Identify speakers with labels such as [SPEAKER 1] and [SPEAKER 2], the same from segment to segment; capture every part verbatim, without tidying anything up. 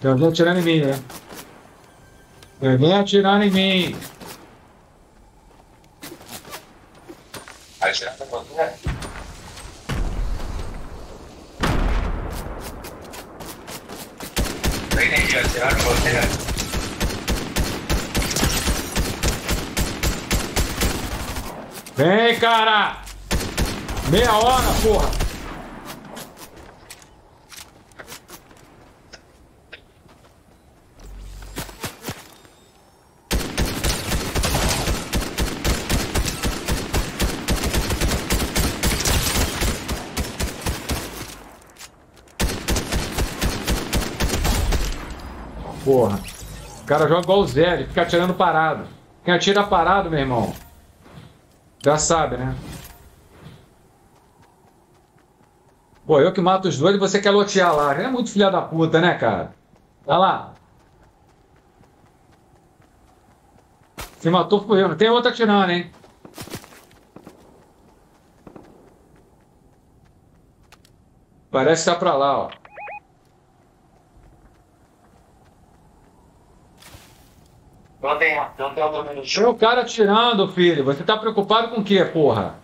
[SPEAKER 1] Tem alguém atirando em mim, né? Tem alguém atirando em mim.
[SPEAKER 2] Atirando em você? Não entendi, atirando em você?
[SPEAKER 1] Vem, cara! Meia hora, porra! Porra. O cara joga igual o Zé, ele fica atirando parado. Quem atira parado, meu irmão, já sabe, né? Pô, eu que mato os dois e você quer lotear lá. É muito filha da puta, né, cara? Olha lá. Se matou foi eu. Não tem outro atirando, hein? Parece que tá pra lá, ó.
[SPEAKER 2] Não tem, não tem outro no chão.
[SPEAKER 1] Tem o cara atirando, filho. Você tá preocupado com o quê, porra?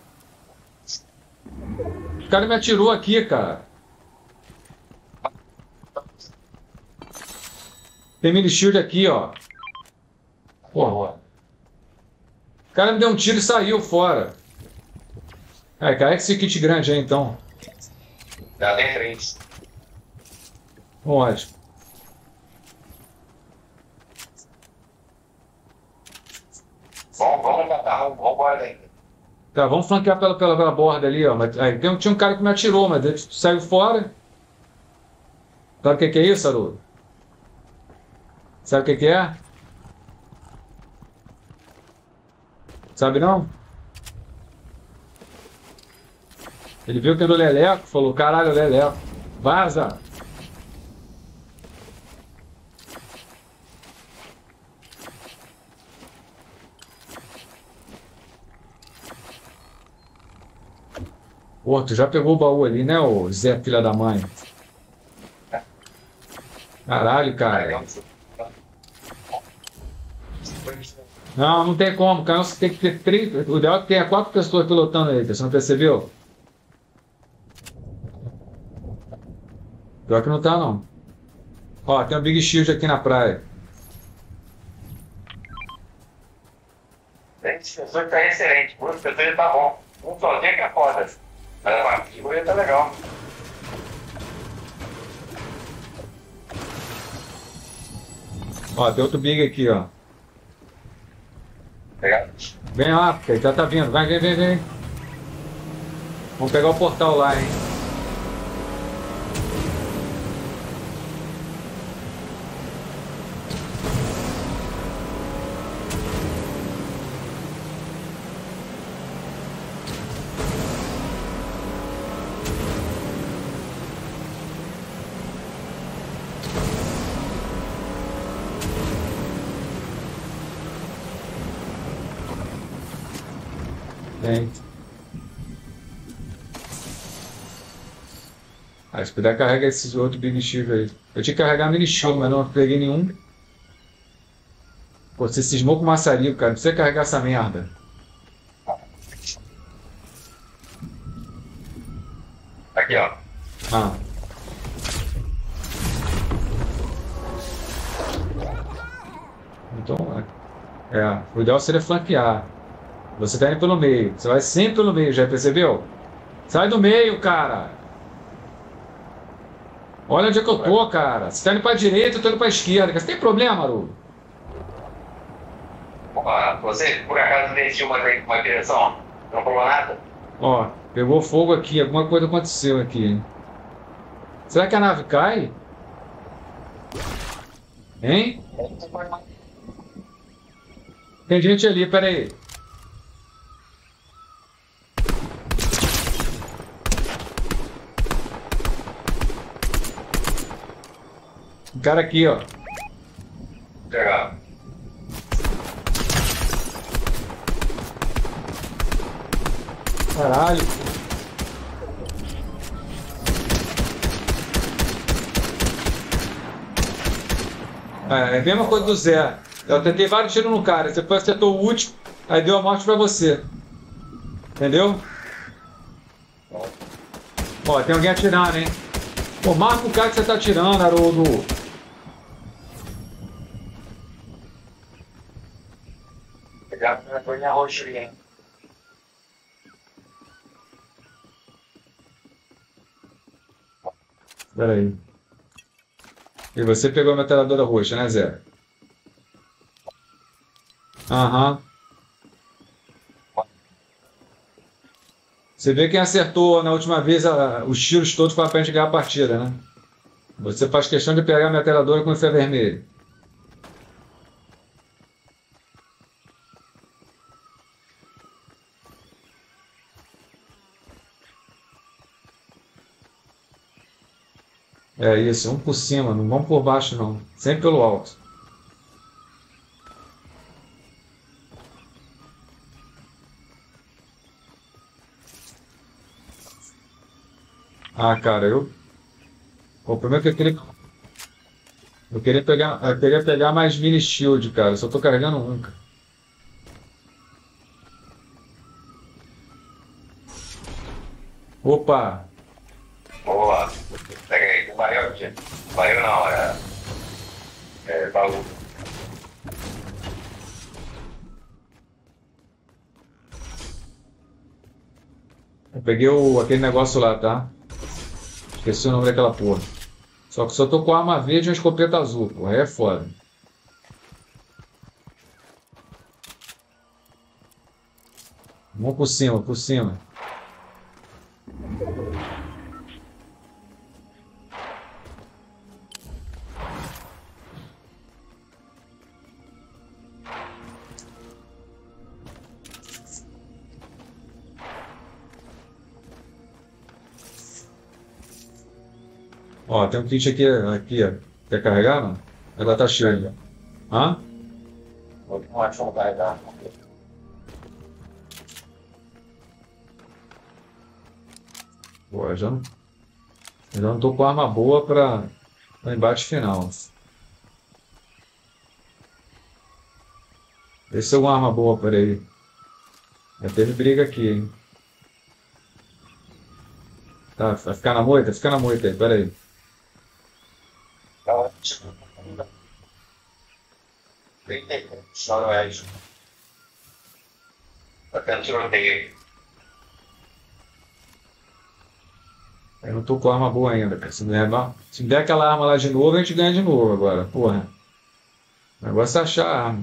[SPEAKER 1] O cara me atirou aqui, cara. Tem mini shield aqui, ó. Porra. O cara me deu um tiro e saiu fora. É, carrega esse kit grande aí, então.
[SPEAKER 2] Já tem três.
[SPEAKER 1] Ótimo.
[SPEAKER 2] Vamos, vamos matar, vamos, vamos embora daí.
[SPEAKER 1] Tá, vamos flanquear pela, pela, pela borda ali, ó. Mas, aí, tem, um- tinha um cara que me atirou, mas ele saiu fora. Sabe o que, que é isso, Haroldo? Sabe o que, que é? Sabe não? Ele viu que era o Leleco, falou, caralho, Leleco. Vaza! Pô, tu já pegou o baú ali, né, ô Zé, filha da mãe? Caralho, cara. Não, não tem como, cara. Você tem que ter três. O ideal é que tenha quatro pessoas pilotando ele, você não percebeu? Pior que não tá, não. Ó, tem um Big Shield aqui na praia.
[SPEAKER 2] Três pessoas tá excelente, duas pessoas tá bom. Um sozinho que é foda. Mas a figura tá legal.
[SPEAKER 1] Ó, tem outro Big aqui, ó.
[SPEAKER 2] Legal.
[SPEAKER 1] Vem lá, porque ele já tá vindo. Vai, vem, vem, vem. Vamos pegar o portal lá, hein? Vem. Ah, se puder, carrega esses outros Big Shield aí. Eu tinha que carregar mini shield, mas não peguei nenhum. Pô, você cismou com o maçarico, cara. Não precisa carregar essa merda.
[SPEAKER 2] Aqui, ó.
[SPEAKER 1] Ah. Então, é. É, o ideal seria flanquear. Você tá indo pelo meio. Você vai sempre pelo meio, já percebeu? Sai do meio, cara. Olha onde é que eu tô, cara. Você tá indo pra direita, eu tô indo pra esquerda. Você tem problema, Aru?
[SPEAKER 2] Opa, você por acaso decidiu uma, uma direção? Não pulou nada?
[SPEAKER 1] Ó, pegou fogo aqui. Alguma coisa aconteceu aqui. Será que a nave cai? Hein? Tem gente ali, peraí. Um cara aqui, ó.
[SPEAKER 2] Legal.
[SPEAKER 1] Caralho. É, é a mesma coisa do Zé. Eu tentei vários tiros no cara, você foi acertou o último, aí deu a morte pra você. Entendeu? Ó, tem alguém atirando, hein? Pô, marca o cara que você tá atirando, Haroldo.
[SPEAKER 2] Já foi na roxinha.
[SPEAKER 1] Espera aí. E você pegou a metralhadora roxa, né, Zé? Aham. Você vê quem acertou na última vez a- os tiros todos para a gente ganhar a partida, né? Você faz questão de pegar a metralhadora com o fé vermelho. É isso, um por cima, não vamos por baixo não. Sempre pelo alto. Ah, cara, eu. O problema é que eu queria, eu queria pegar, eu queria pegar mais mini shield, cara. Eu só tô carregando um, cara. Opa!
[SPEAKER 2] Boa. Pega aí, valeu, tia. Valeu não, é. É, baú.
[SPEAKER 1] Eu peguei o, aquele negócio lá, tá? Esqueci o nome daquela porra. Só que só tô com arma verde e uma escopeta azul, porra. Aí é foda. Vamos por cima, por cima. Ó, tem um kit aqui, aqui, ó. Quer carregar, não? Ela tá cheia. Hã?
[SPEAKER 2] Vou tomar um carregar.
[SPEAKER 1] Pô, eu já não, eu já não tô com arma boa pra, pra embate final. Vê se tem alguma arma boa por aí. Já teve briga aqui, hein? Tá, vai ficar na moita? Fica na moita aí, pera aí.
[SPEAKER 2] Tá ótimo. Só não é isso. Tá tendo tiroteio.
[SPEAKER 1] Eu não tô com arma boa ainda, cara. Se me der, se me der aquela arma lá de novo, a gente ganha de novo agora. Porra. O negócio é achar a arma.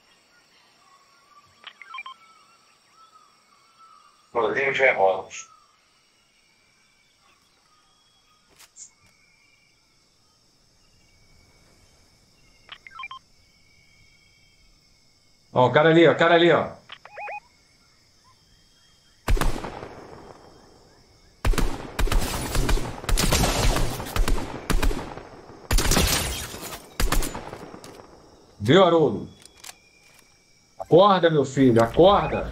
[SPEAKER 2] Inclusive de remotos.
[SPEAKER 1] Ó, o cara ali, ó, o cara ali, ó. Viu, Haroldo? Acorda, meu filho, acorda.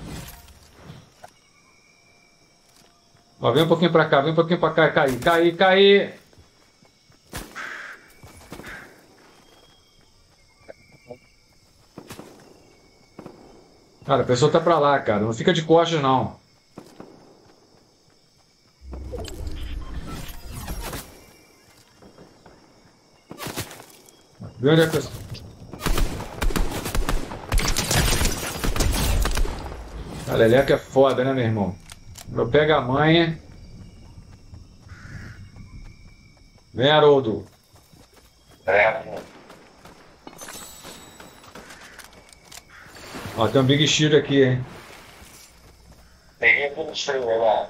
[SPEAKER 1] Ó, vem um pouquinho pra cá, vem um pouquinho pra cá, cair, cair, cair. Cara, a pessoa tá pra lá, cara. Não fica de costas, não. Vê onde é que a pessoa... A Leleca é foda, né, meu irmão? Eu pego a manha. Vem, Haroldo.
[SPEAKER 2] É.
[SPEAKER 1] Ó, tem um Big Shield aqui, hein?
[SPEAKER 2] Peguei tudo estranho lá.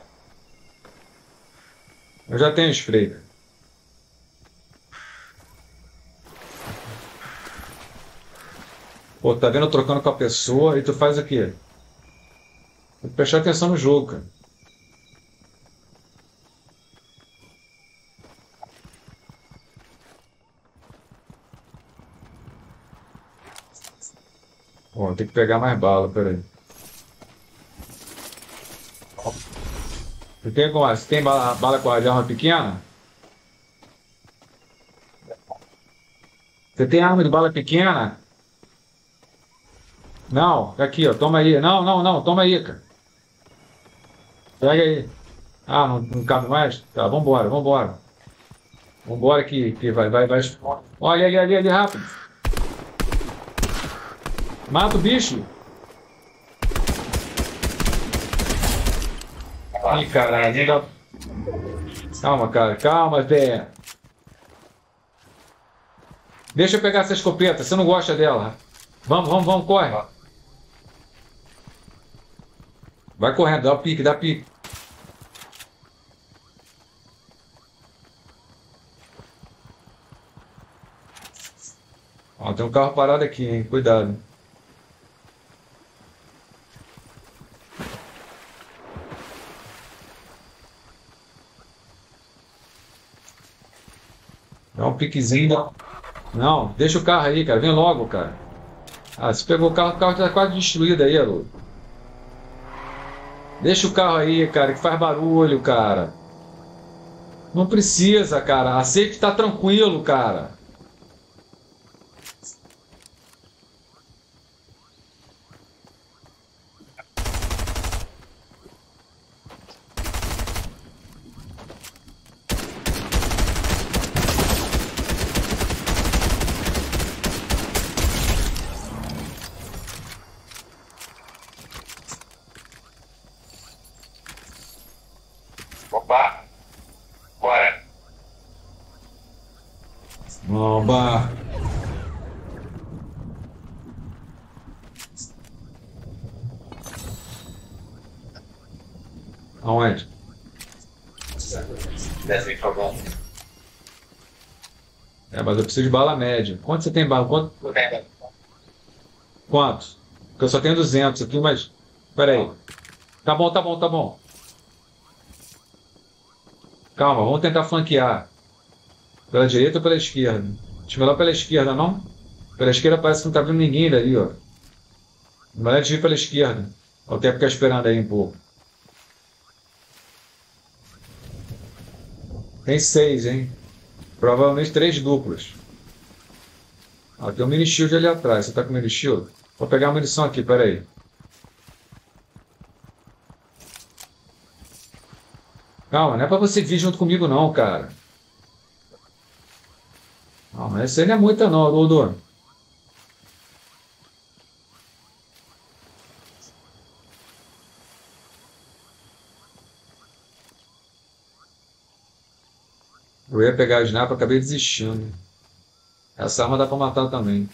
[SPEAKER 1] Eu já tenho spray. Pô, tá vendo eu trocando com a pessoa e tu faz o quê? Tem que prestar atenção no jogo, cara. Ó, tem que pegar mais bala, peraí. Você tem, alguma- você tem bala, bala com a de arma pequena? Você tem arma de bala pequena? Não, aqui, ó, toma aí. Não, não, não, toma aí, cara. Pega aí. Ah, não, não cabe mais? Tá, vambora, vambora. Vambora que, que vai, vai, vai. Olha ali, ali, ali, rápido. Mata o bicho. Ih, caralho, não dá. Calma, cara, calma, Zé. Deixa eu pegar essa escopeta, você não gosta dela. Vamos, vamos, vamos, corre. Vai correndo, dá o pique, dá pique. Ó, tem um carro parado aqui, hein? Cuidado. Dá um piquezinho. Não, deixa o carro aí, cara. Vem logo, cara. Ah, você pegou o carro, o carro tá quase destruído aí, Haroldo. Deixa o carro aí, cara, que faz barulho, cara. Não precisa, cara. Aceite tá tranquilo, cara.
[SPEAKER 2] Opa! Bora!
[SPEAKER 1] Oba! Aonde?
[SPEAKER 2] Desce pra bom.
[SPEAKER 1] É, mas eu preciso de bala média. Quanto você tem bala? Quanto? Quantos? Porque eu só tenho duzentos aqui, mas... Pera aí. Tá bom, tá bom, tá bom. Calma, vamos tentar flanquear. Pela direita ou pela esquerda? Acho melhor pela esquerda, não? Pela esquerda parece que não tá vindo ninguém dali, ó. Melhor de ir pela esquerda. Ou até ficar esperando aí um pouco. Tem seis, hein? Provavelmente três duplos. Ó, tem um mini shield ali atrás. Você tá com mini shield? Vou pegar a munição aqui, peraí. Calma, não é pra você vir junto comigo não, cara. Não, mas essa aí não é muita não, Haroldo. Eu ia pegar a sniper, acabei desistindo. Essa arma dá pra matar também.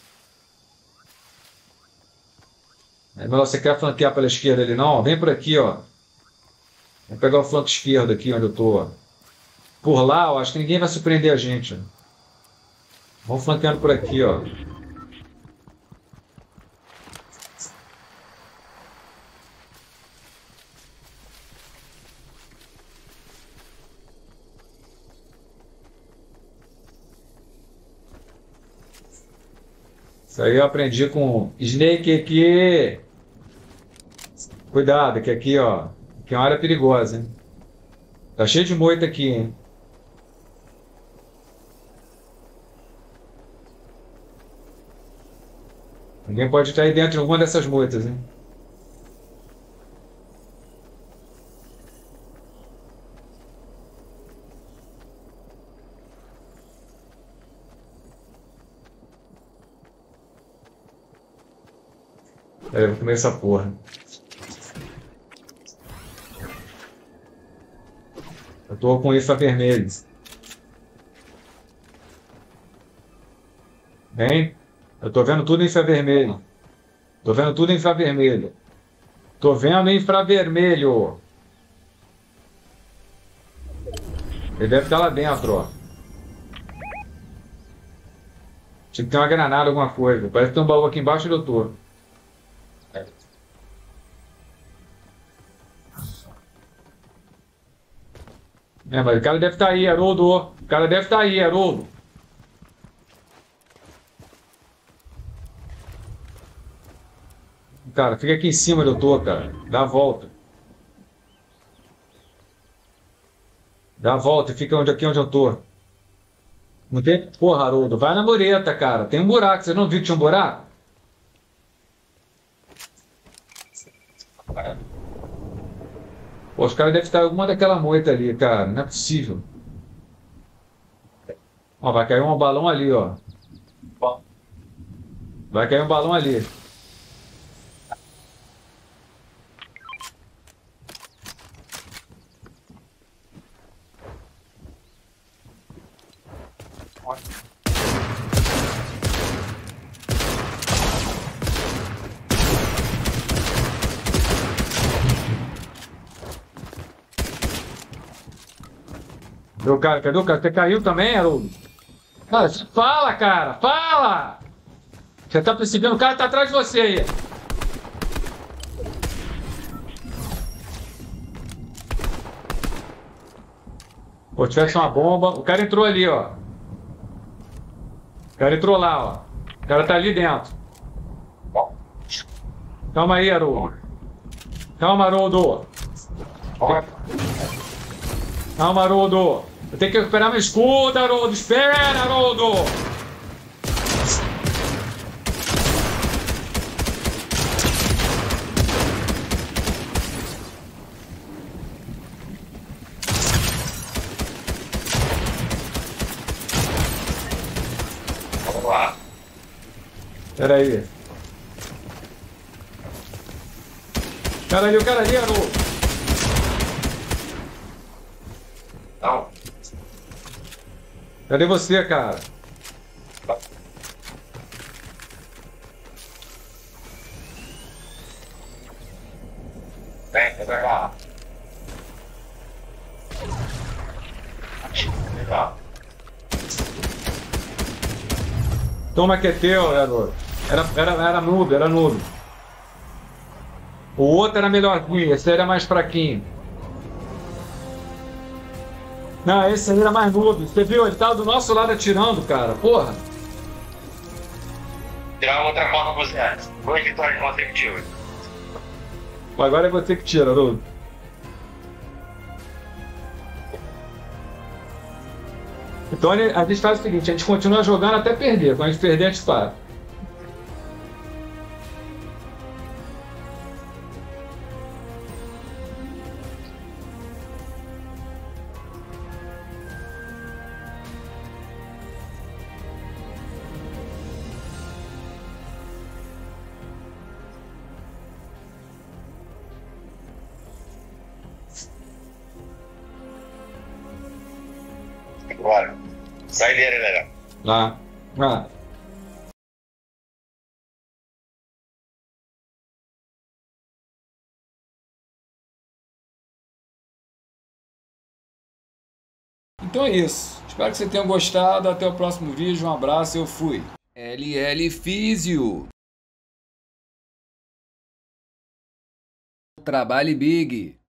[SPEAKER 1] É, mas você quer flanquear pela esquerda ali não? Vem por aqui, ó. Vou pegar o flanco esquerdo aqui onde eu tô, ó. Por lá, eu acho que ninguém vai surpreender a gente, ó. Vamos flanqueando por aqui, ó. Isso aí eu aprendi com Snake aqui. Cuidado, que aqui, ó. Aqui é uma área perigosa, hein? Tá cheio de moita aqui, hein? Ninguém pode estar aí dentro de alguma dessas moitas, hein? É, eu vou comer essa porra. Eu tô com I F A vermelho. Hein? Eu tô vendo tudo em infravermelho. Tô vendo tudo em infravermelho. Tô vendo infravermelho. Ele deve estar lá dentro, ó. Tinha que ter uma granada, alguma coisa. Parece que tem um baú aqui embaixo e eu tô. É, mas o cara deve estar aí, Haroldo. O cara deve estar aí, Haroldo. Cara, fica aqui em cima onde eu tô, cara. Dá a volta. Dá a volta e fica onde, aqui onde eu tô. Não tem? Porra, Haroldo, vai na mureta, cara. Tem um buraco. Você não viu que tinha um buraco? Pô, os caras devem estar em alguma daquela moita ali, cara. Não é possível. Ó, vai cair um balão ali, ó. Vai cair um balão ali. Cadê o cara? Cadê o cara? Você caiu também, Haroldo? Cara, fala, cara! Fala! Você tá percebendo? O cara tá atrás de você aí. Pô, tivesse uma bomba. O cara entrou ali, ó. O cara entrou lá, ó. O cara tá ali dentro. Calma aí, Haroldo. Calma, Haroldo. Calma, Haroldo. Eu tenho que recuperar meu escudo, Haroldo. Espera, Haroldo.
[SPEAKER 2] Vamos lá.
[SPEAKER 1] Espera aí. O cara ali, o cara ali, Haroldo.
[SPEAKER 2] Não.
[SPEAKER 1] Cadê você, cara?
[SPEAKER 2] Vem, vem pra cá. Legal.
[SPEAKER 1] Toma que é teu, garoto. Era, era, era noob, era noob. O outro era melhorzinho, esse aí era mais fraquinho. Não, esse aí era mais noob. Você viu? Ele tava do nosso lado atirando, cara. Porra.
[SPEAKER 2] Tirar outra copa pra você antes. Duas vitórias consecutivas.
[SPEAKER 1] Agora é você que tira, Haroldo. Então a gente faz o seguinte, a gente continua jogando até perder. Quando a gente perder, a gente para.
[SPEAKER 2] Bora. Sai dele, né?
[SPEAKER 1] Lá. Lá.
[SPEAKER 3] Então é isso. Espero que vocês tenham gostado. Até o próximo vídeo. Um abraço. Eu fui. L L Físio. Trabalhe Big.